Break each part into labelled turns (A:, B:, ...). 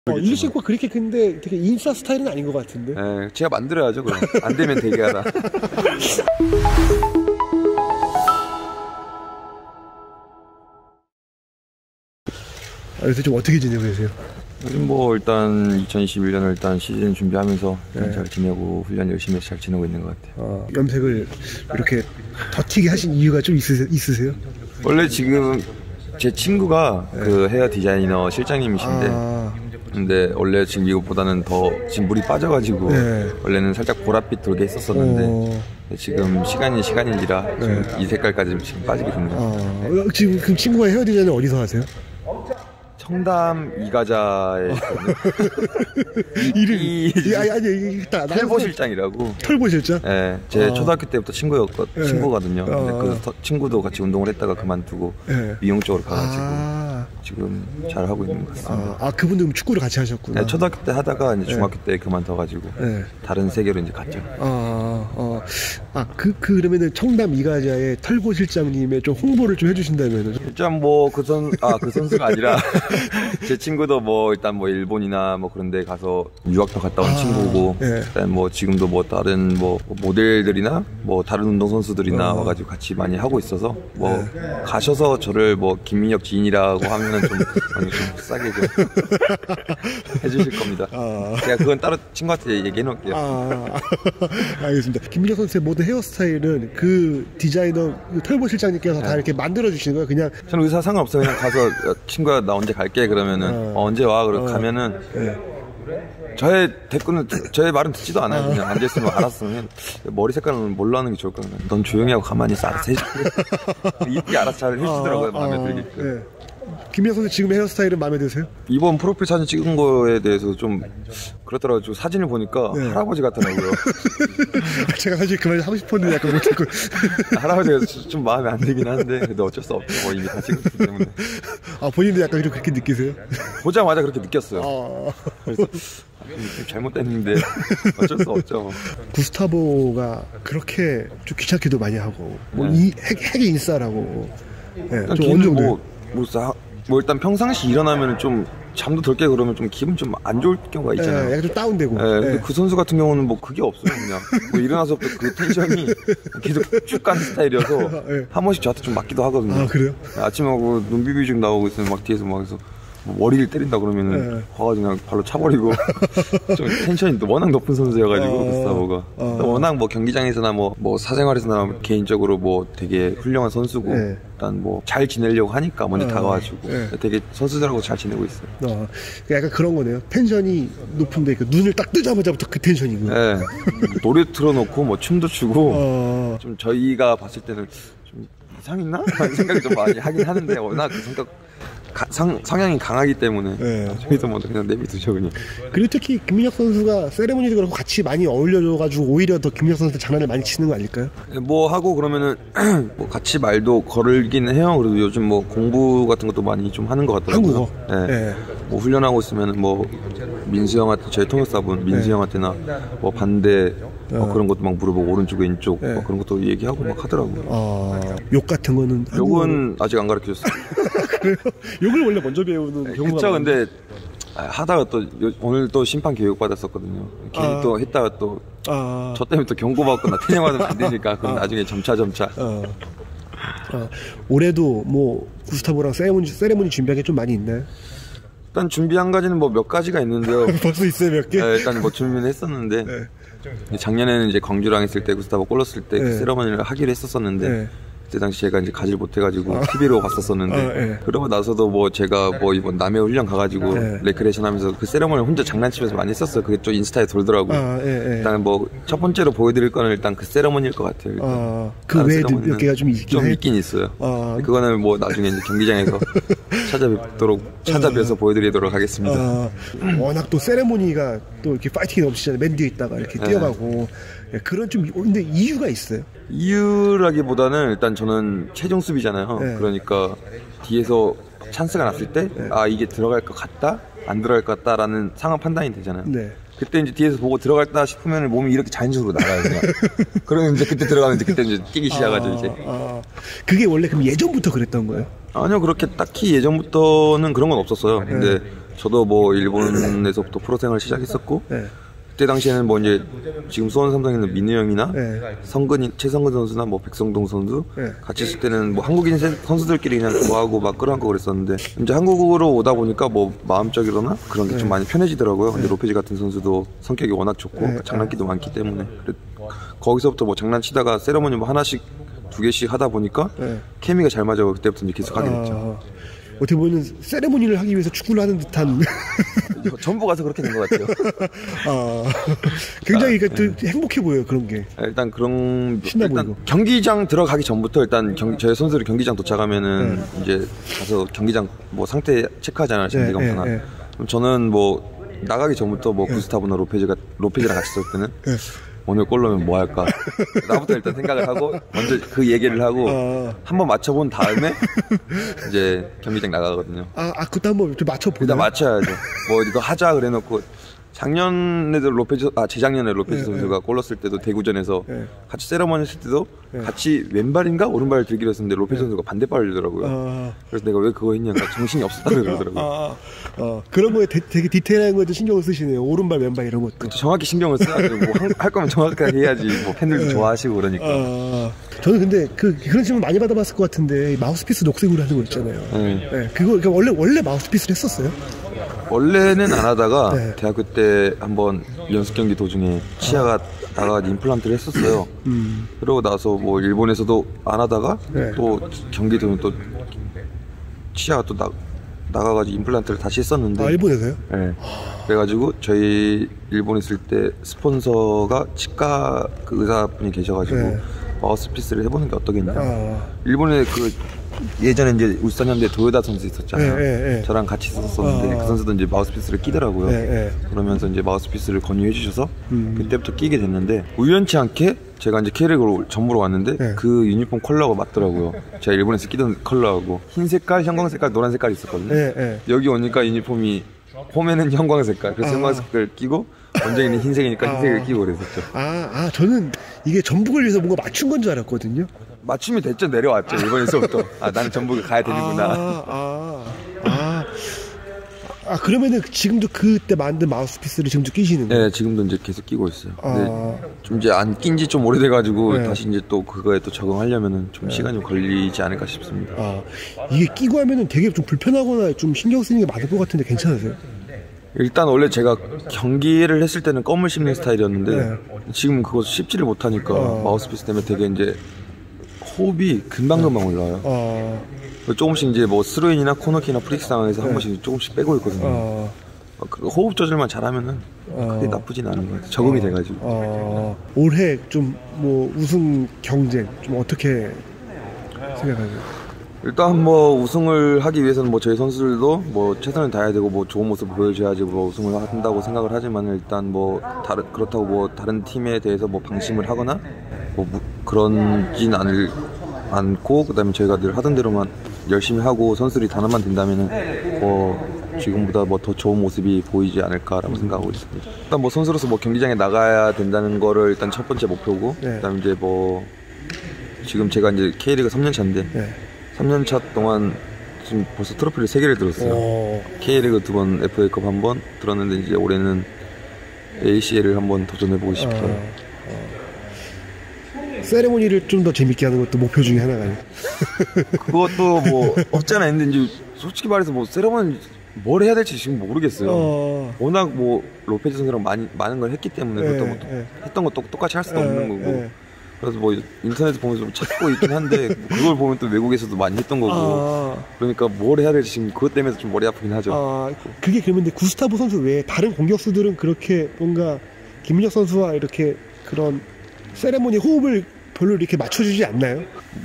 A: 일루시오가 그렇게 큰데 되게 인싸 스타일은 아닌 것 같은데.
B: 네, 제가 만들어야죠. 그럼 안 되면 되게 하라.
A: 요새 좀 어떻게 지내고 계세요?
B: 요즘 뭐 일단 2021년을 일단 시즌 준비하면서 잘 지내고 훈련 열심히 해서 잘 지내고 있는 것 같아요.
A: 염색을 이렇게 더 튀게 하신 이유가 좀 있으세요?
B: 원래 지금 제 친구가 그 헤어 디자이너 실장님이신데 근데 원래 지금 이것보다는 더 지금 물이 빠져가지고 원래는 살짝 보랏빛 돌게 했었었는데 지금 시간인지라 지금 이 색깔까지 지금 빠지게 됩니다.
A: 지금 그 친구가 헤어 디자인을 어디서 하세요?
B: 청담 이가자의
A: 이름이 아니
B: 털보 실장이라고.
A: 털보 실장?
B: 네, 제 초등학교 때부터 친구거든요. 근데 그 친구도 같이 운동을 했다가 그만두고 미용 쪽으로 가가지고 지금 잘 하고 있는 것 같습니다.
A: 그분도 축구를 같이 하셨구나.
B: 네, 초등학교 때 하다가 이제 중학교 때 그만둬가지고 다른 세계로 이제 갔죠.
A: 그러면은 청담 이가자의 털보 실장님의 좀 홍보를 좀 해주신다면은.
B: 일단 뭐 그 선수가 아니라 제 친구도 뭐 일단 뭐 일본이나 뭐 그런 데 가서 유학도 갔다 온 친구고 일단 뭐 지금도 뭐 다른 뭐 모델들이나 뭐 다른 운동선수들이나 와가지고 같이 많이 하고 있어서 뭐 가셔서 저를 뭐 김민혁 지인이라고 하면은 좀 싸게 좀 해주실 겁니다. 제가 그건 따로 친구한테 얘기해 놓을게요.
A: 알겠습니다. 김민혁 선수의 모든 헤어스타일은 그 디자이너 털보 실장님께서 다 이렇게 만들어 주시는 거예요? 그냥
B: 저는 의사 상관없어요. 그냥 가서 친구야 나 언제 갈게 그러면은 언제 와 그러고 가면은 저의 댓글은 저의 말은 듣지도 않아요. 그냥 앉아있으면 알았으면 머리 색깔은 뭘로 하는 게 좋을까? 넌 조용히 하고 가만히 있어 알아서 해줄게. 이쁘게 알아서 잘 해주더라고요. 마음에 들게끔.
A: 김민혁 선수 지금의 헤어스타일은 마음에 드세요?
B: 이번 프로필 사진 찍은 거에 대해서 좀 그렇더라고요. 사진을 보니까 할아버지 같더라고요.
A: 제가 사실 그 말 하고 싶었는데 약간 못했고.
B: 할아버지가 좀 마음에 안 들긴 한데 근데 어쩔 수 없죠. 뭐 이미 다 찍었기 때문에.
A: 본인도 약간 그렇게 느끼세요?
B: 보자마자 그렇게 느꼈어요. 그래서 좀 잘못됐는데 어쩔 수 없죠.
A: 구스타보가 그렇게 좀 귀찮기도 많이 하고 뭐 핵의 인싸라고.
B: 좀 어느 정도 뭐 일단 평상시 일어나면 좀 잠도 덜 깨 그러면 좀 기분 좀 안 좋을 경우가 있잖아요.
A: 약간 좀 다운되고.
B: 근데 그 선수 같은 경우는 뭐 그게 없어요. 그냥 뭐 일어나서부터 그 텐션이 계속 쭉 가는 스타일이어서 한 번씩 저한테 좀 맞기도 하거든요.
A: 그래요?
B: 아침에 하고 눈 비비죽 나오고 있으면 막 뒤에서 막 해서 뭐 머리를 때린다 그러면은 와가지고 그냥 발로 차버리고 좀 텐션이 또 워낙 높은 선수여가지고 구스타보가 워낙 뭐 경기장에서나 뭐 사생활에서나 개인적으로 뭐 되게 훌륭한 선수고 일단 뭐 잘 지내려고 하니까 먼저 다가와주고 되게 선수들하고 잘 지내고 있어요.
A: 약간 그런 거네요. 텐션이 높은데 그 눈을 딱 뜨자마자부터 그 텐션이고.
B: 노래 틀어놓고 뭐 춤도 추고 좀 저희가 봤을 때는 좀 이상했나? 라는 생각이 좀 많이 하긴 하는데 워낙 그 성격 성향이 강하기 때문에 저희도 뭐 그냥 내비두죠 그냥.
A: 그리고 특히 김민혁 선수가 세레모니도 그렇고 같이 많이 어울려줘가지고 오히려 더 김민혁 선수한테 장난을 많이 치는 거 아닐까요?
B: 뭐 하고 그러면은 뭐 같이 말도 걸기는 해요. 그래도 요즘 뭐 공부 같은 것도 많이 좀 하는 것 같더라고요.
A: 한국어?
B: 뭐 훈련하고 있으면은 뭐 민수 형한테 저희 통역사분 민수 형한테나 뭐 반대 그런 것도 막 물어보고 오른쪽 왼쪽 뭐 그런 것도 얘기하고 막 하더라고요.
A: 욕 같은 거는?
B: 욕은 아직 안 가르쳐줬어요.
A: 그래요? 욕을 원래 먼저 배우는 경우가
B: 그쵸. 근데 하다가 또 오늘 또 심판 교육 받았었거든요. 괜히 또 했다가 또 저 때문에 또 경고받거나 퇴장받으면 안 되니까 그럼 나중에 점차
A: 올해도 뭐 구스타보랑 세레모니 준비한 게 좀 많이 있나요?
B: 일단 준비한 가지는 뭐 몇 가지가 있는데요.
A: 벌써 있어요, 몇 개?
B: 일단 뭐 준비는 했었는데 작년에는 이제 광주랑 했을 때 구스타보 골 넣었을 때 그 세레머니를 하기로 했었었는데 그때 당시 제가 이제 가지를 못해가지고 TV로 봤었었는데 그러고 나서도 뭐 제가 뭐 이번 남해 훈련 가가지고 레크레이션 하면서 그 세레머니 혼자 장난치면서 많이 했었어요. 그게 좀 인스타에 돌더라고요. 일단 뭐 첫 번째로 보여드릴 거는 일단 그 세레머니일 것 같아요.
A: 그 외에도 몇 개가 좀 있긴
B: 있어요. 그거는 뭐 나중에 이제 경기장에서 찾아뵈서 보여드리도록 하겠습니다.
A: 워낙 또 세레모니가 또 이렇게 파이팅이 넘치잖아요. 맨 뒤에 있다가 이렇게 뛰어가고 그런 좀 근데 이유가 있어요?
B: 이유라기보다는 일단 저는 체중 수비잖아요. 그러니까 뒤에서 찬스가 났을 때 이게 들어갈 것 같다? 안 들어갈 것 같다라는 상황 판단이 되잖아요. 그때 이제 뒤에서 보고 들어갔다 싶으면 몸이 이렇게 자연적으로 나가요. 그냥. 그러면 이제 그때 들어가면 그때 이제 뛰기 시작하죠 이제.
A: 그게 원래 그럼 예전부터 그랬던 거예요?
B: 아니요, 그렇게 딱히 예전부터는 그런 건 없었어요. 근데 저도 뭐 일본에서부터 프로 생활을 시작했었고 그때 당시에는 뭐 이제 지금 수원 삼성에 있는 민우 형이나 최성근 선수나 뭐 백성동 선수 같이 있을 때는 뭐 한국인 선수들끼리 그냥 좋아하고 막 끌어안고 그랬었는데 이제 한국으로 오다 보니까 뭐 마음적으로나 그런 게 좀 많이 편해지더라고요. 근데 로페즈 같은 선수도 성격이 워낙 좋고 장난기도 많기 때문에 거기서부터 뭐 장난치다가 세레머니 뭐 하나씩 2개씩 하다 보니까 케미가 잘 맞아서 그때부터 이제 계속 하게 됐죠.
A: 어떻게 보면 세레모니를 하기 위해서 축구를 하는 듯한
B: 전부 가서 그렇게 된 것 같아요.
A: 굉장히 행복해 보여요, 그런 게.
B: 일단 그런
A: 신나
B: 일단
A: 보이고.
B: 경기장 들어가기 전부터 일단 저희 선수들이 경기장 도착하면은 이제 가서 경기장 뭐 상태 체크하잖아요, 정기 검사나. 그럼 저는 뭐 나가기 전부터 뭐 구스타보나 로페즈랑 같이 있을 때는 오늘 골 넣으면 뭐 할까? 나부터 일단 생각을 하고 먼저 그 얘기를 하고 한번 맞춰본 다음에 이제 경기장 나가거든요.
A: 그때 한번 맞춰보자.
B: 일단 맞춰야죠. 뭐 이거 하자 그래놓고 재작년에 로페즈 선수가 골 넣었을 때도 대구전에서 같이 세레머니 했을 때도 같이 왼발인가 오른발을 들기로 했었는데 로페즈 선수가 반대발을 들더라고요. 그래서 내가 왜 그거 했냐, 정신이 없었다고 그러더라고요.
A: 그런 거에 되게 디테일한 것도 신경을 쓰시네요. 오른발, 왼발 이런 것도.
B: 정확히 신경을 써야죠. 뭐 할 거면 정확하게 해야지. 뭐 팬들도 좋아하시고 그러니까.
A: 저는 근데 그런 질문 많이 받아봤을 것 같은데 마우스피스 녹색으로 하는 거 있잖아요. 그거 원래 마우스피스를 했었어요?
B: 원래는 안 하다가 대학교 때 한번 연습 경기 도중에 치아가 나가서 임플란트를 했었어요. 그러고 나서 뭐 일본에서도 안 하다가 또 경기 도중 또 치아가 또 나가가지고 임플란트를 다시 했었는데.
A: 일본에서요?
B: 네. 그래가지고 저희 일본 있을 때 스폰서가 치과 그 의사분이 계셔가지고 마우스피스를 해보는 게 어떠겠냐. 일본에 예전에 이제 울산현대 도요다 선수 있었잖아요. 저랑 같이 있었었는데 그 선수도 이제 마우스피스를 끼더라고요. 그러면서 이제 마우스피스를 권유해 주셔서 그때부터 끼게 됐는데 우연치 않게 제가 이제 K리그로 전무로 왔는데 그 유니폼 컬러가 맞더라고요. 제가 일본에서 끼던 컬러하고 흰 색깔, 형광 색깔, 노란 색깔이 있었거든요. 여기 오니까 유니폼이 홈에는 형광 색깔, 그래서 형광 색깔 끼고 원정이는 흰색이니까 흰색을 끼고 그랬었죠.
A: 저는 이게 전북을 위해서 뭔가 맞춘 건 줄 알았거든요.
B: 맞춤이 됐죠. 내려왔죠. 일본에서부터. 나는 전북에 가야 되는구나.
A: 그러면은 지금도 그때 만든 마우스피스를 지금도 끼시는 거예요?
B: 네, 지금도 이제 계속 끼고 있어요. 근데 좀 이제 안 낀 지 좀 오래돼가지고 다시 이제 또 그거에 또 적응하려면은 좀 시간이 좀 걸리지 않을까 싶습니다.
A: 이게 끼고 하면은 되게 좀 불편하거나 좀 신경 쓰이는 게 많을 것 같은데 괜찮으세요?
B: 일단 원래 제가 경기를 했을 때는 껌을 씹는 스타일이었는데 지금 그거 씹지를 못하니까 마우스피스 때문에 되게 이제 호흡이 금방금방 올라와요. 조금씩 이제 뭐 스로인이나 코너킥이나 프릭스 상황에서 한 번씩 조금씩 빼고 있거든요. 호흡 조절만 잘하면은 그게 나쁘진 않은 것 같아요. 적응이 돼가지고.
A: 올해 좀 뭐 우승 경쟁 좀 어떻게 생각하세요?
B: 일단 뭐 우승을 하기 위해서는 뭐 저희 선수들도 뭐 최선을 다해야 되고 뭐 좋은 모습 보여줘야지 뭐 우승을 한다고 생각을 하지만 일단 뭐 그렇다고 뭐 다른 팀에 대해서 뭐 방심을 하거나 뭐 그런진 않고 그다음에 저희가 늘 하던 대로만 열심히 하고 선수들이 단합만 된다면은 뭐 지금보다 뭐 더 좋은 모습이 보이지 않을까라고 생각하고 있습니다. 일단 뭐 선수로서 뭐 경기장에 나가야 된다는 거를 일단 첫 번째 목표고 그다음에 이제 뭐 지금 제가 이제 K리그 3년 차인데 3년 차 동안 지금 벌써 트로피를 3개를 들었어요. K리그 2번, FA컵 1번 들었는데 이제 올해는 ACL을 한번 도전해보고 싶어요.
A: 세레모니를 좀 더 재밌게 하는 것도 목표 중에 하나가요.
B: 그것도 뭐 없지 않아 있는데 이제 솔직히 말해서 뭐 세레모니 뭘 해야 될지 지금 모르겠어요. 워낙 뭐 로페즈 선수랑 많은 걸 했기 때문에 그것도 뭐 했던 거 똑같이 할 수도 없는 거고. 그래서 뭐 인터넷 보면서 좀 찾고 있긴 한데 그걸 보면 또 외국에서도 많이 했던 거고 그러니까 뭘 해야 될지 지금 그것 때문에 좀 머리 아프긴 하죠.
A: 그게 그러면 근데 구스타보 선수 외에 다른 공격수들은 그렇게 뭔가 김민혁 선수와 이렇게 그런 세레모니 호흡을 별로 이렇게 맞춰주지 않나요?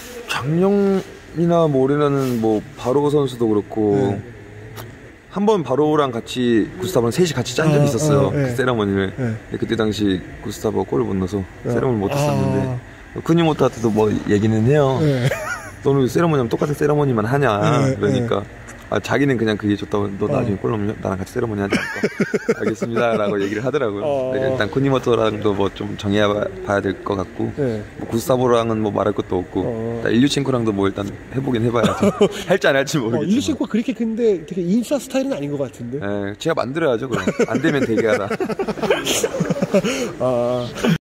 B: 작년이나 뭐 올해는 뭐 바로 선수도 그렇고 한번 바로랑 같이 구스타보랑 셋이 같이 짠 적이 있었어요. 그 세레머니를. 그때 당시 구스타보가 골을 못 넣어서 세레머니 못 했었는데 쿠니모토한테도 뭐 얘기는 해요. 너는 세레머니 하면 똑같은 세레머니만 하냐. 그러니까 자기는 그냥 그게 좋다고 너 나중에 골 넣으면 나랑 같이 세레모니 하자. 알겠습니다라고 얘기를 하더라고요. 일단 쿠니모토랑도 뭐 좀 정해야 봐야 될 것 같고
A: 네.
B: 뭐 구스타보랑은 뭐 말할 것도 없고 일류첸코랑도 뭐 일단 해보긴 해봐야죠. 할지 안 할지 모르겠지만.
A: 일류첸코가 그렇게 근데 되게 인싸 스타일은 아닌 것 같은데.
B: 네, 제가 만들어야죠. 그럼 안 되면 대기하라.